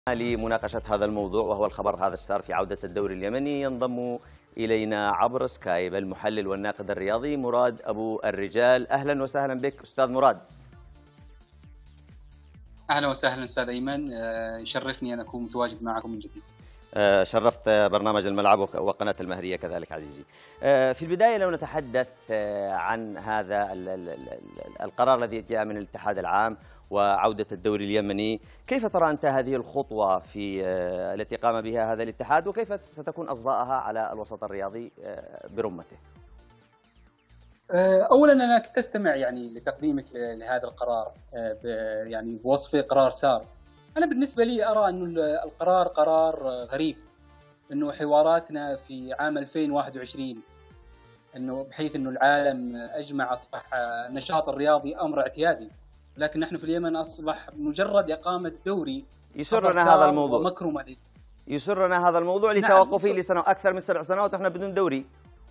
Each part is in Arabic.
لمناقشة هذا الموضوع وهو الخبر هذا السار في عودة الدوري اليمني، ينضم إلينا عبر سكايب المحلل والناقد الرياضي مراد أبو الرجال. أهلا وسهلا بك أستاذ مراد. أهلا وسهلا أستاذ أيمن، يشرفني أن أكون متواجد معكم من جديد. شرفت برنامج الملعب وقناة المهرية كذلك عزيزي. في البداية لو نتحدث عن هذا القرار الذي جاء من الاتحاد العام وعودة الدوري اليمني، كيف ترى أنت هذه الخطوة في التي قام بها هذا الاتحاد، وكيف ستكون أصداءها على الوسط الرياضي برمته؟ أولا أنا كنت أستمع لتقديمك لهذا القرار بوصفه قرار سار. أنا بالنسبة لي أرى أن القرار قرار غريب، أنه حواراتنا في عام 2021 أنه بحيث أنه العالم أجمع أصبح النشاط الرياضي أمر اعتيادي، لكن نحن في اليمن أصبح مجرد إقامة دوري. يسرنا هذا الموضوع، يسرنا هذا الموضوع لتوقفه لسنة أكثر من 7 سنوات وإحنا بدون دوري.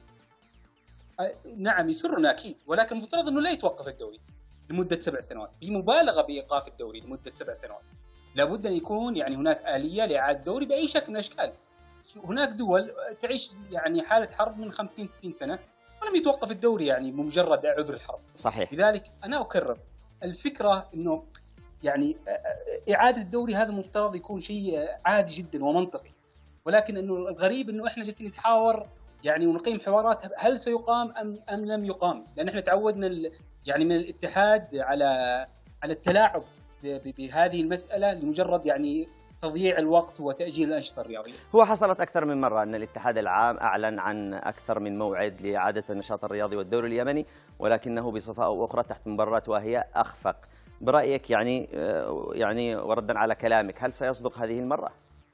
نعم يسرنا أكيد، ولكن المفترض أنه لا يتوقف الدوري لمدة 7 سنوات. في مبالغة بإيقاف الدوري لمدة 7 سنوات. لابد أن يكون هناك آلية لإعادة الدوري بأي شكل من الأشكال. هناك دول تعيش حالة حرب من 50-60 سنة ولم يتوقف الدوري بمجرد عذر الحرب. صحيح. لذلك أنا أكرر الفكرة أنه إعادة الدوري هذا المفترض يكون شيء عادي جدا ومنطقي، ولكن أنه الغريب أنه إحنا جالسين نتحاور ونقيم حوارات هل سيقام أم لم يقام، لأن إحنا تعودنا من الاتحاد على التلاعب بهذه المسألة لمجرد تضييع الوقت وتأجيل الأنشطة الرياضية. هو حصلت أكثر من مرة أن الاتحاد العام أعلن عن أكثر من موعد لإعادة النشاط الرياضي والدوري اليمني، ولكنه بصفة أو أخرى تحت مبررات وهي أخفق. برأيك وردا على كلامك، هل سيصدق هذه المرة؟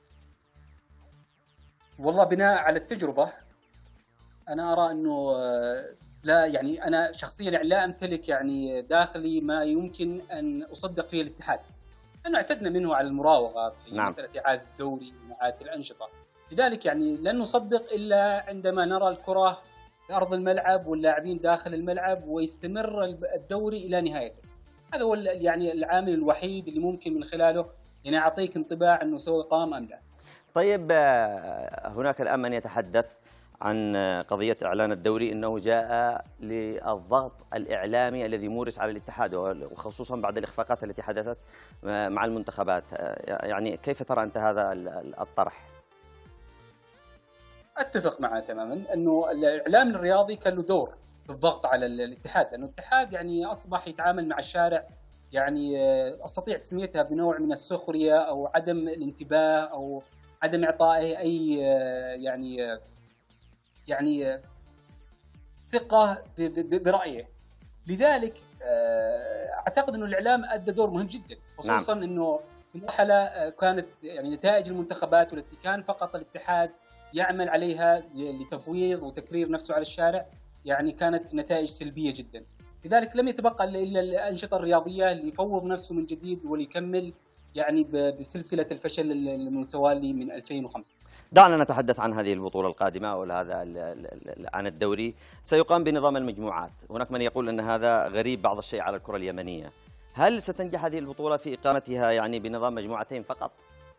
والله بناء على التجربة أنا أرى أنه لا، أنا شخصيا لا أمتلك داخلي ما يمكن أن أصدق فيه الاتحاد، لأنه اعتدنا منه على المراوغة في مسألة إعادة الدوري وإعادة الأنشطة. لذلك لن نصدق إلا عندما نرى الكرة في أرض الملعب واللاعبين داخل الملعب ويستمر الدوري إلى نهايته. هذا هو العامل الوحيد اللي ممكن من خلاله أعطيك انطباع أنه سوى قام أم لا. طيب، هناك الآن من يتحدث عن قضية إعلان الدوري أنه جاء للضغط الإعلامي الذي مورس على الاتحاد، وخصوصا بعد الإخفاقات التي حدثت مع المنتخبات. كيف ترى أنت هذا الطرح؟ أتفق معه تماما أنه الإعلام الرياضي كان له دور في الضغط على الاتحاد، لأنه الاتحاد أصبح يتعامل مع الشارع أستطيع تسميتها بنوع من السخرية أو عدم الانتباه أو عدم إعطائه أي ثقة برأيه. لذلك أعتقد أنه الإعلام أدى دور مهم جدا، خصوصا نعم. أنه في مرحلة كانت نتائج المنتخبات والتي كان فقط الاتحاد يعمل عليها لتفويض وتكرير نفسه على الشارع كانت نتائج سلبية جدا. لذلك لم يتبقى إلا الأنشطة الرياضية اللي يفوض نفسه من جديد وليكمل بسلسلة الفشل المتوالي من 2005. دعنا نتحدث عن هذه البطولة القادمة أو عن الدوري. سيقام بنظام المجموعات. هناك من يقول أن هذا غريب بعض الشيء على الكرة اليمنية. هل ستنجح هذه البطولة في إقامتها بنظام مجموعتين فقط؟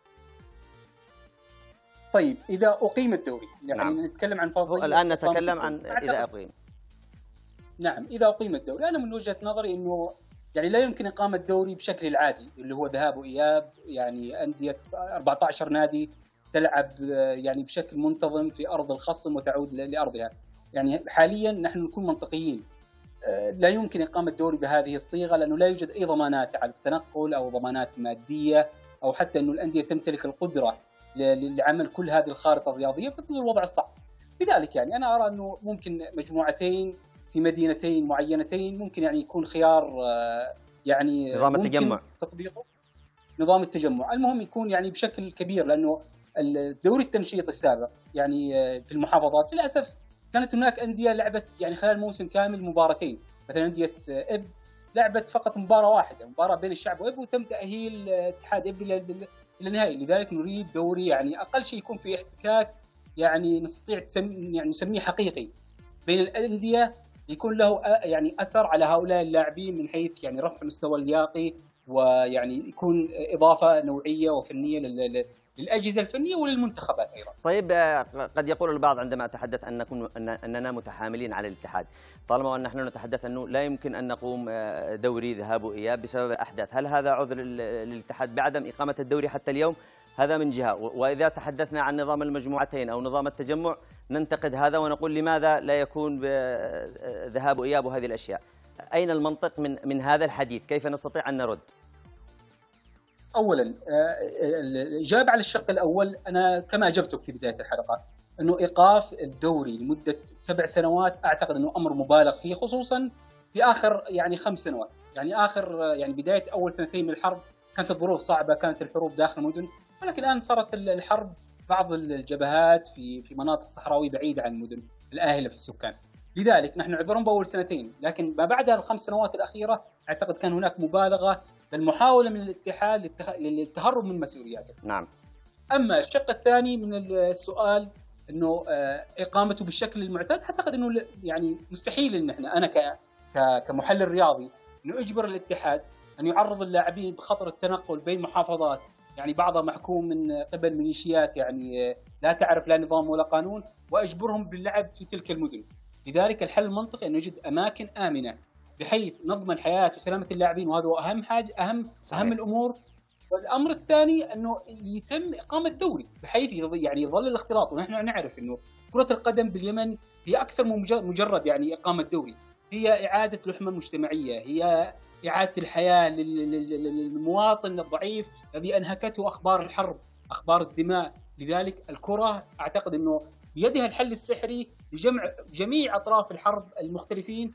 طيب إذا أقيم الدوري نعم. نتكلم عن فرضية. الآن نتكلم عن إذا أقيم. نعم إذا أقيم الدوري، أنا من وجهة نظري أنه لا يمكن إقامة الدوري بشكل العادي اللي هو ذهاب وإياب، أندية 14 نادي تلعب بشكل منتظم في أرض الخصم وتعود لأرضها. حاليا نحن نكون منطقيين، لا يمكن إقامة الدوري بهذه الصيغة، لأنه لا يوجد أي ضمانات على التنقل أو ضمانات مادية أو حتى أنه الأندية تمتلك القدرة لعمل كل هذه الخارطة الرياضية في ظل الوضع الصعب. لذلك أنا أرى أنه ممكن مجموعتين في مدينتين معينتين ممكن يكون خيار نظام التجمع، تطبيقه نظام التجمع. المهم يكون بشكل كبير، لأنه الدوري التنشيط السابق في المحافظات للأسف كانت هناك أندية لعبت خلال موسم كامل مباراتين. مثلا أندية إب لعبت فقط مباراة واحدة، مباراة بين الشعب وإب، وتم تأهيل اتحاد إب إلى النهائي. لذلك نريد دوري أقل شيء يكون في احتكاك نستطيع نسميه حقيقي بين الأندية، يكون له أثر على هؤلاء اللاعبين من حيث رفع مستوى اللياقي ويعني يكون إضافة نوعية وفنية للأجهزة الفنية وللمنتخبات أيضا. طيب، قد يقول البعض عندما أتحدث أننا متحاملين على الاتحاد، طالما أن نحن نتحدث أنه لا يمكن أن نقوم دوري ذهاب وإياب بسبب الأحداث، هل هذا عذر للاتحاد بعدم إقامة الدوري حتى اليوم؟ هذا من جهة. وإذا تحدثنا عن نظام المجموعتين أو نظام التجمع ننتقد هذا ونقول لماذا لا يكون ذهاب وإياب وهذه الأشياء. أين المنطق من هذا الحديث؟ كيف نستطيع أن نرد؟ أولا، الإجابة على الشق الأول أنا كما أجبتك في بداية الحلقة، أنه إيقاف الدوري لمدة 7 سنوات أعتقد أنه أمر مبالغ فيه، خصوصا في آخر 5 سنوات. آخر بداية أول 2 من الحرب كانت الظروف صعبة، كانت الحروب داخل المدن، ولكن الآن صارت الحرب بعض الجبهات في مناطق صحراوية بعيدة عن المدن الآهلة في السكان. لذلك نحن نعذرهم بأول 2 سنين، لكن ما بعدها ال5 سنوات الأخيرة أعتقد كان هناك مبالغة بالمحاولة من الاتحاد للتهرب من مسؤولياته. نعم. أما الشق الثاني من السؤال أنه إقامته بالشكل المعتاد، أعتقد أنه مستحيل أن أنا كمحلل رياضي أنه أجبر الاتحاد أن يعرض اللاعبين بخطر التنقل بين محافظات، بعضها محكوم من قبل ميليشيات لا تعرف لا نظام ولا قانون، وأجبرهم باللعب في تلك المدن. لذلك الحل المنطقي أن نجد أماكن آمنة بحيث نضمن حياة وسلامة اللاعبين، وهذا أهم حاجة، أهم الأمور. والأمر الثاني أنه يتم إقامة دوري بحيث يظل الاختلاط. ونحن نعرف أنه كرة القدم باليمن هي أكثر من مجرد إقامة دوري، هي إعادة لحمة مجتمعية، هي إعادة الحياة للمواطن الضعيف الذي أنهكته أخبار الحرب، أخبار الدماء. لذلك الكرة أعتقد أنه بيدها الحل السحري لجمع جميع أطراف الحرب المختلفين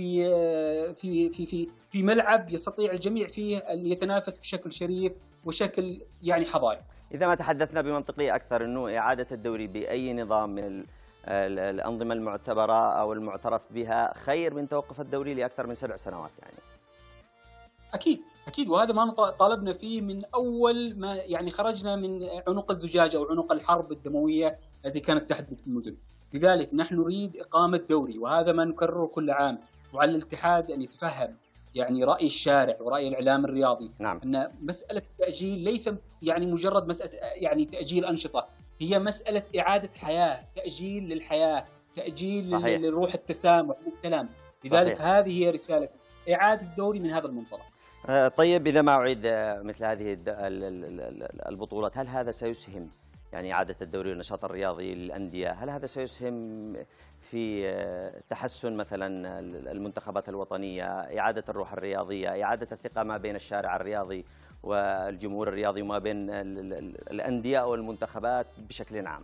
في ملعب يستطيع الجميع فيه أن يتنافس بشكل شريف وشكل حضاري. إذا ما تحدثنا بمنطقية أكثر، أنه إعادة الدوري بأي نظام من الأنظمة المعتبرة أو المعترف بها خير من توقف الدوري لأكثر من 7 سنوات أكيد، وهذا ما طالبنا فيه من أول ما خرجنا من عنق الزجاجة أو عنق الحرب الدموية التي كانت تحدث في المدن. لذلك نحن نريد إقامة دوري، وهذا ما نكرره كل عام. وعلى الاتحاد أن يتفهم رأي الشارع ورأي الإعلام الرياضي. نعم. أن مسألة التأجيل ليس مجرد مسألة تأجيل أنشطة، هي مسألة إعادة حياة، تأجيل للحياة، تأجيل صحيح. للروح التسامح والكلام. لذلك صحيح. هذه هي رسالة إعادة الدوري من هذا المنطلق. طيب، إذا ما أعيد مثل هذه البطولات، هل هذا سيسهم إعادة الدوري والنشاط الرياضي للأندية؟ هل هذا سيسهم في تحسن مثلا المنتخبات الوطنية، إعادة الروح الرياضية، إعادة الثقة ما بين الشارع الرياضي والجمهور الرياضي وما بين الأندية أو المنتخبات بشكل عام؟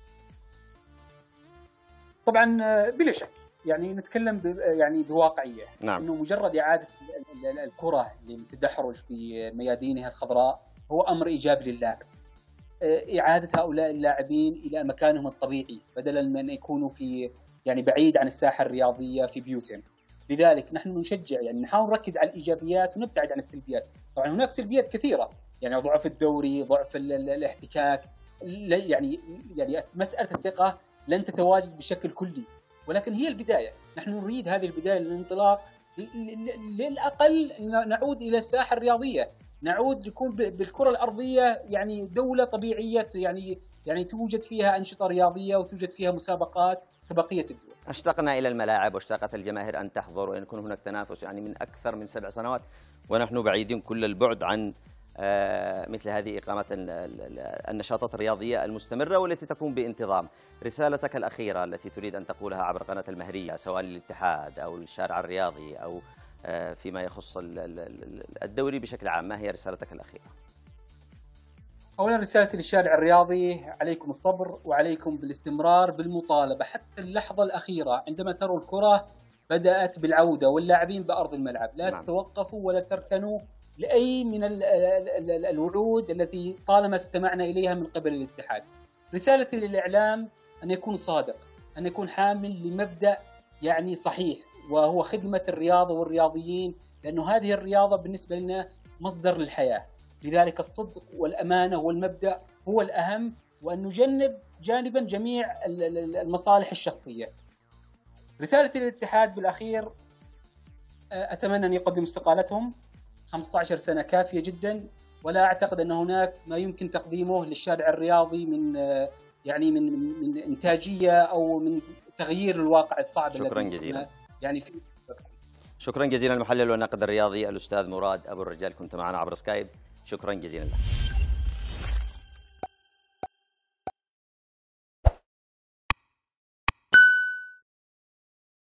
طبعا بلا شك، نتكلم بواقعية. نعم. إنه مجرد إعادة الكرة للتدحرج في ميادينها الخضراء هو أمر إيجابي للاعب. إعادة هؤلاء اللاعبين إلى مكانهم الطبيعي بدلا من أن يكونوا في بعيد عن الساحة الرياضية في بيوتهم. لذلك نحن نشجع نحاول نركز على الإيجابيات ونبتعد عن السلبيات. طبعا هناك سلبيات كثيرة، ضعف الدوري، ضعف الاحتكاك، مسألة الثقة لن تتواجد بشكل كلي، ولكن هي البداية. نحن نريد هذه البداية للانطلاق، للأقل نعود إلى الساحة الرياضية، نعود يكون بالكرة الأرضية دولة طبيعية توجد فيها أنشطة رياضية وتوجد فيها مسابقات كبقية الدول. اشتقنا إلى الملاعب واشتاقت الجماهير أن تحضر وأن يكون هناك تنافس من أكثر من 7 سنوات، ونحن بعيدين كل البعد عن مثل هذه إقامة النشاطات الرياضية المستمرة والتي تكون بانتظام. رسالتك الأخيرة التي تريد أن تقولها عبر قناة المهرية، سواء للاتحاد أو الشارع الرياضي أو فيما يخص الدوري بشكل عام، ما هي رسالتك الأخيرة؟ أولا، رسالتي للشارع الرياضي: عليكم الصبر وعليكم بالاستمرار بالمطالبة حتى اللحظة الأخيرة. عندما تروا الكرة بدأت بالعودة واللاعبين بأرض الملعب، لا تتوقفوا ولا تركنوا لأي من الوعود التي طالما استمعنا إليها من قبل الاتحاد. رسالتي للإعلام أن يكون صادق، أن يكون حامل لمبدأ صحيح، وهو خدمة الرياضة والرياضيين، لأنه هذه الرياضة بالنسبة لنا مصدر للحياة. لذلك الصدق والأمانة والمبدأ هو الأهم، وأن نجنب جانبا جميع المصالح الشخصية. رسالتي للاتحاد بالأخير: أتمنى أن يقدموا استقالتهم، 15 سنة كافية جدا، ولا أعتقد أن هناك ما يمكن تقديمه للشارع الرياضي من يعني من إنتاجية أو من تغيير الواقع الصعب. شكرا جزيلا. يعني شكرا جزيلا المحلل والناقد الرياضي الأستاذ مراد أبو الرجال، كنت معنا عبر سكايب. شكرا جزيلا لك.